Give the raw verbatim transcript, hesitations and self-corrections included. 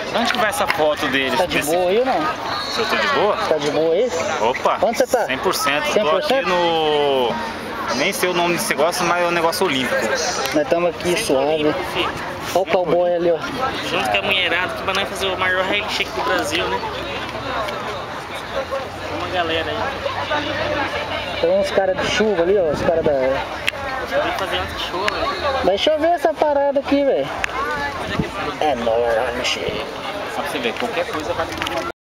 Onde que vai essa foto deles? Tá de desse... boa aí ou não? Se eu tô de boa? Tá de boa aí? Opa! Onde você tá? cem por cento. cem por Tô cento? aqui no... Nem sei o nome desse negócio, mas é um negócio olímpico. Nós estamos aqui suave. Olha o cowboy ali, ó. Junto com a mulherada, que vai fazer o maior rally shake do Brasil, né? Uma galera aí. Tem uns caras de chuva ali, ó. Os caras da... Tem que fazer antes de show, velho. Vai chover essa parada aqui, velho. É nóis, Só pra você ver, qualquer coisa vai...